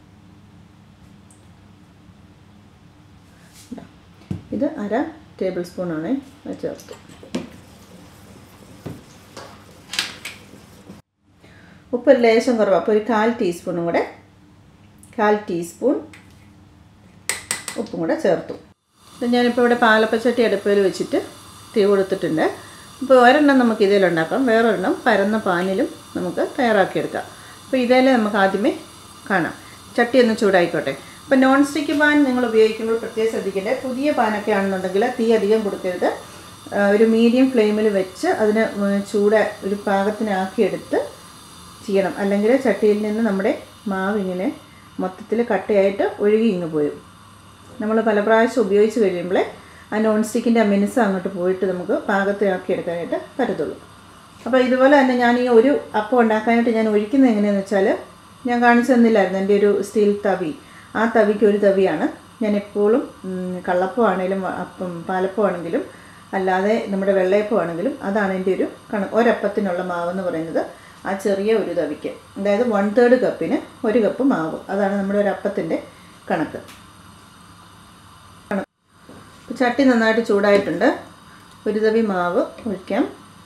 ഇത് അര ടേബിൾ സ്പൂണാണ് ചേർത്ത്. ഉപ്പ് ഒരു ലേശം കുറവ്, അപ്പോൾ ഒരു കാൽ ടീസ്പൂണും കൂടെ കാൽ ടീസ്പൂൺ ഉപ്പും കൂടെ ചേർത്തു. ഞാനിപ്പോൾ ഇവിടെ പാലപ്പച്ചട്ടി അടുപ്പിൽ വെച്ചിട്ട് തീ കൊടുത്തിട്ടുണ്ട്. ഇപ്പോൾ ഒരെണ്ണം നമുക്ക് ഇതിലുണ്ടാക്കാം, വേറൊരെണ്ണം പരന്ന പാനിലും നമുക്ക് തയ്യാറാക്കിയെടുക്കാം. അപ്പോൾ ഇതേലെ നമുക്ക് ആദ്യമേ കാണാം. ചട്ടി ഒന്ന് ചൂടായിക്കോട്ടെ. അപ്പോൾ നോൺ സ്റ്റിക്ക് പാൻ നിങ്ങൾ ഉപയോഗിക്കുമ്പോൾ പ്രത്യേകം ശ്രദ്ധിക്കേണ്ടത്, പുതിയ പാനൊക്കെ ആണെന്നുണ്ടെങ്കിൽ തീ അധികം കൊടുക്കരുത്. ഒരു മീഡിയം ഫ്ലെയിമിൽ വെച്ച് അതിന് ചൂട് ഒരു പാകത്തിനാക്കിയെടുത്ത് ചെയ്യണം. അല്ലെങ്കിൽ ചട്ടിയിൽ നിന്ന് നമ്മുടെ മാവ് ഇങ്ങനെ മൊത്തത്തിൽ കട്ടയായിട്ട് ഒഴുകി ഇങ്ങ് പോയും. നമ്മൾ പല പ്രാവശ്യം ഉപയോഗിച്ച് കഴിയുമ്പോഴേ ആ നോൺ സ്റ്റിക്കിൻ്റെ ആ മിനുസ് അങ്ങോട്ട് പോയിട്ട് നമുക്ക് പാകത്തിനാക്കി എടുക്കാനായിട്ട് പറ്റത്തുള്ളൂ. അപ്പോൾ ഇതുപോലെ തന്നെ ഞാൻ ഈ ഒരു അപ്പം ഉണ്ടാക്കാനായിട്ട് ഞാൻ ഒഴിക്കുന്നത് എങ്ങനെയാണെന്ന് വെച്ചാൽ, ഞാൻ കാണിച്ചു തന്നില്ലായിരുന്നു എൻ്റെ ഒരു സ്റ്റീൽ തവി. ആ തവിക്ക് ഒരു തവിയാണ് ഞാൻ എപ്പോഴും കള്ളപ്പം ആണെങ്കിലും അപ്പം പാലപ്പം ആണെങ്കിലും അല്ലാതെ നമ്മുടെ വെള്ളയപ്പം ആണെങ്കിലും അതാണ് എൻ്റെ ഒരു കണ ഒരപ്പത്തിനുള്ള മാവെന്ന് പറയുന്നത്. ആ ചെറിയ ഒരു തവിക്ക്, അതായത് വൺ തേർഡ് കപ്പിന് ഒരു കപ്പ് മാവ്, അതാണ് നമ്മുടെ ഒരു അപ്പത്തിൻ്റെ കണക്ക്. ചട്ടി നന്നായിട്ട് ചൂടായിട്ടുണ്ട്. ഒരു തവി മാവ് ഒഴിക്കാം.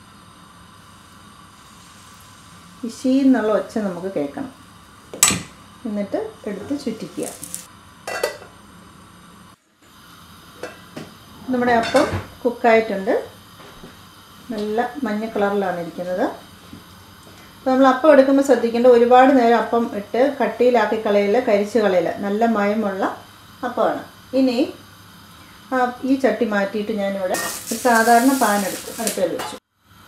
ഇശീ എന്നുള്ള ഒച്ച നമുക്ക് കേൾക്കണം. എന്നിട്ട് എടുത്ത് ചുറ്റിക്കുക. നമ്മുടെ അപ്പം കുക്കായിട്ടുണ്ട്. നല്ല മഞ്ഞ കളറിലാണ് ഇരിക്കുന്നത്. അപ്പോൾ നമ്മൾ അപ്പം എടുക്കുമ്പോൾ ശ്രദ്ധിക്കേണ്ട, ഒരുപാട് നേരം അപ്പം ഇട്ട് കട്ടിയിലാക്കി കളയില്ല, കരിച്ച് കളയില്ല. നല്ല മയമുള്ള അപ്പമാണ്. ഇനി ഈ ചട്ടി മാറ്റിയിട്ട് ഞാനിവിടെ ഒരു സാധാരണ പാൻ എടുത്ത് അടുപ്പിൽ വെച്ചു.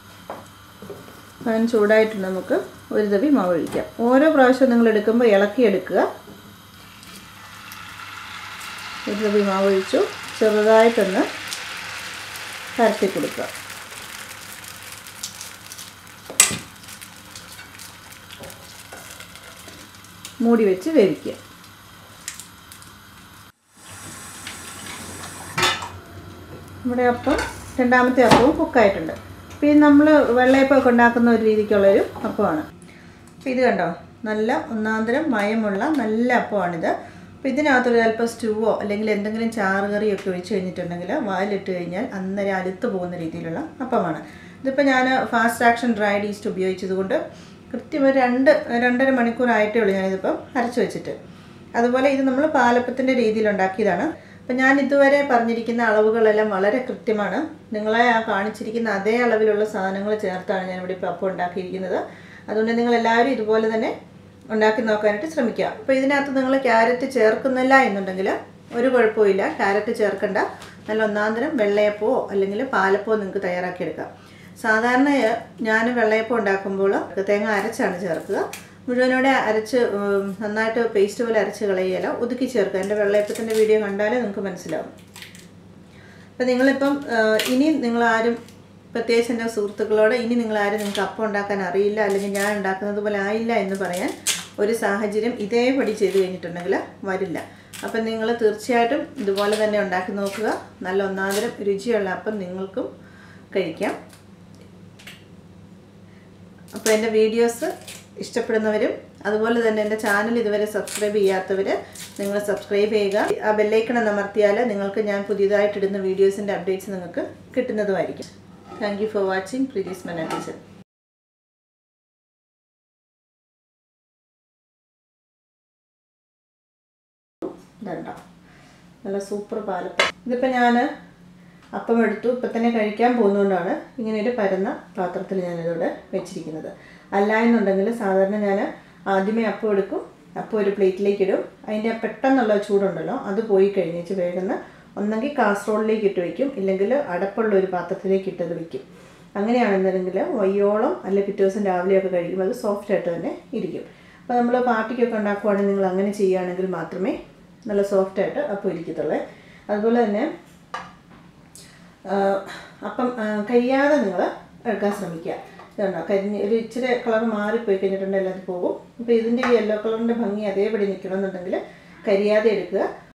പാൻ ചൂടായിട്ട് നമുക്ക് ഒരു തവി മാവ് ഒഴിക്കാം. ഓരോ പ്രാവശ്യം നിങ്ങൾ എടുക്കുമ്പോൾ ഇളക്കിയെടുക്കുക. ഒരു തവി മാവ് ഒഴിച്ചു, ചെറുതായിട്ടൊന്ന് പരത്തി കൊടുക്കുക. മൂടി വെച്ച് വേവിക്കുക. നമ്മുടെ അപ്പം രണ്ടാമത്തെ അപ്പവും കുക്കായിട്ടുണ്ട്. അപ്പോൾ ഇത് നമ്മൾ വെള്ളയപ്പമൊക്കെ ഉണ്ടാക്കുന്ന ഒരു രീതിക്കുള്ളൊരു അപ്പമാണ്. അപ്പോൾ ഇത് കണ്ടോ, നല്ല ഒന്നാന്തരം മയമുള്ള നല്ല അപ്പമാണിത്. അപ്പോൾ ഇതിനകത്തൊരു അല്പം സ്റ്റൂവോ അല്ലെങ്കിൽ എന്തെങ്കിലും ചാറ് കറിയൊക്കെ ഒഴിച്ച് കഴിഞ്ഞിട്ടുണ്ടെങ്കിൽ വായിലിട്ട് കഴിഞ്ഞാൽ അന്നേരം അലുത്ത് പോകുന്ന രീതിയിലുള്ള അപ്പമാണ്. ഇതിപ്പോൾ ഞാൻ ഫാസ്റ്റ് ആക്ഷൻ ഡ്രൈഡ് ഈസ്റ്റ് ഉപയോഗിച്ചതുകൊണ്ട് കൃത്യം ഒരു രണ്ട് രണ്ടര മണിക്കൂറായിട്ടേ ഉള്ളൂ ഞാനിതിപ്പം അരച്ച് വെച്ചിട്ട്. അതുപോലെ ഇത് നമ്മൾ പാലപ്പത്തിൻ്റെ രീതിയിൽ ഉണ്ടാക്കിയതാണ്. അപ്പം ഞാൻ ഇതുവരെ പറഞ്ഞിരിക്കുന്ന അളവുകളെല്ലാം വളരെ കൃത്യമാണ്. നിങ്ങളെ ആ കാണിച്ചിരിക്കുന്ന അതേ അളവിലുള്ള സാധനങ്ങൾ ചേർത്താണ് ഞാനിവിടെ ഇപ്പോൾ അപ്പം ഉണ്ടാക്കിയിരിക്കുന്നത്. അതുകൊണ്ട് നിങ്ങളെല്ലാവരും ഇതുപോലെ തന്നെ ഉണ്ടാക്കി നോക്കാനായിട്ട് ശ്രമിക്കുക. അപ്പോൾ ഇതിനകത്ത് നിങ്ങൾ ക്യാരറ്റ് ചേർക്കുന്നില്ല എന്നുണ്ടെങ്കിൽ ഒരു കുഴപ്പമില്ല, ക്യാരറ്റ് ചേർക്കണ്ട. നല്ല ഒന്നാന്തരം വെള്ളയപ്പമോ അല്ലെങ്കിൽ പാലപ്പമോ നിങ്ങൾക്ക് തയ്യാറാക്കിയെടുക്കാം. സാധാരണ ഞാൻ വെള്ളയപ്പം ഉണ്ടാക്കുമ്പോൾ തേങ്ങ അരച്ചാണ് ചേർക്കുക. മുഴുവനോടെ അരച്ച് നന്നായിട്ട് പേസ്റ്റ് പോലെ അരച്ച് കളയുകയില്ല, ഒതുക്കി ചേർക്കുക. എൻ്റെ വെള്ളയപ്പത്തിൻ്റെ വീഡിയോ കണ്ടാലേ നിങ്ങൾക്ക് മനസ്സിലാവും. അപ്പോൾ നിങ്ങളിപ്പം ഇനി നിങ്ങളാരും പ്രത്യേകിച്ച് എൻ്റെ സുഹൃത്തുക്കളോട് ഇനി നിങ്ങളാരും നിങ്ങൾക്ക് അപ്പം ഉണ്ടാക്കാൻ അറിയില്ല അല്ലെങ്കിൽ ഞാൻ ഉണ്ടാക്കുന്നത് പോലെ ആയില്ല എന്ന് പറയാൻ ഒരു സാഹചര്യം ഇതേപടി ചെയ്ത് കഴിഞ്ഞിട്ടുണ്ടെങ്കിൽ വരില്ല. അപ്പം നിങ്ങൾ തീർച്ചയായിട്ടും ഇതുപോലെ തന്നെ ഉണ്ടാക്കി നോക്കുക. നല്ല ഒന്നാന്തരം രുചിയുള്ള അപ്പം നിങ്ങൾക്കും കഴിക്കാം. അപ്പോൾ എൻ്റെ വീഡിയോസ് ഇഷ്ടപ്പെടുന്നവരും അതുപോലെ തന്നെ എൻ്റെ ചാനൽ ഇതുവരെ സബ്സ്ക്രൈബ് ചെയ്യാത്തവർ നിങ്ങൾ സബ്സ്ക്രൈബ് ചെയ്യുക. ആ ബെല്ലൈക്കൺ അമർത്തിയാൽ നിങ്ങൾക്ക് ഞാൻ പുതിയതായിട്ടിടുന്ന വീഡിയോസിൻ്റെ അപ്ഡേറ്റ്സ് നിങ്ങൾക്ക് കിട്ടുന്നതുമായിരിക്കും. Thank you for watching Preethi's മന ടീച്ചർ. ഇതുണ്ടോ നല്ല സൂപ്പർ പാലപ്പം. ഇതിപ്പോൾ ഞാൻ അപ്പം എടുത്തു, ഇപ്പം തന്നെ കഴിക്കാൻ പോകുന്നതുകൊണ്ടാണ് ഇങ്ങനെ ഒരു പരന്ന പാത്രത്തിൽ ഞാനിതോടെ വെച്ചിരിക്കുന്നത്. അല്ല എന്നുണ്ടെങ്കിൽ സാധാരണ ഞാൻ ആദ്യമേ അപ്പം എടുക്കും, അപ്പം ഒരു പ്ലേറ്റിലേക്ക് ഇടും, അതിൻ്റെ പെട്ടെന്നുള്ള ചൂടുണ്ടല്ലോ അത് പോയി കഴിഞ്ഞിട്ട് വേഗം ഒന്നെങ്കിൽ കാസറോളിലേക്ക് ഇട്ട് വയ്ക്കും, ഇല്ലെങ്കിൽ അടപ്പുള്ള ഒരു പാത്രത്തിലേക്ക് ഇട്ടത് വയ്ക്കും. അങ്ങനെയാണെന്നുണ്ടെങ്കിൽ വയ്യോളം അല്ലെ പിറ്റേ ദിവസം രാവിലെയൊക്കെ കഴിക്കുമ്പോൾ അത് സോഫ്റ്റായിട്ട് തന്നെ ഇരിക്കും. അപ്പോൾ നമ്മൾ പാർട്ടിക്കൊക്കെ ഉണ്ടാക്കുവാണെങ്കിൽ നിങ്ങൾ അങ്ങനെ ചെയ്യുകയാണെങ്കിൽ മാത്രമേ നല്ല സോഫ്റ്റായിട്ട് അപ്പം ഇരിക്കത്തുള്ളൂ. അതുപോലെ തന്നെ അപ്പം കരിയാതെ നിങ്ങൾ എടുക്കാൻ ശ്രമിക്കുക. ഇതുണ്ടോ കരിഞ്ഞ് ഒരു ഇച്ചിരി കളർ മാറിപ്പോയി കഴിഞ്ഞിട്ടുണ്ടെങ്കിൽ അത് പോകും. അപ്പോൾ ഇതിൻ്റെ ഈ യെല്ലോ കളറിൻ്റെ ഭംഗി അതേപടി നിൽക്കണമെന്നുണ്ടെങ്കിൽ കരിയാതെ എടുക്കുക.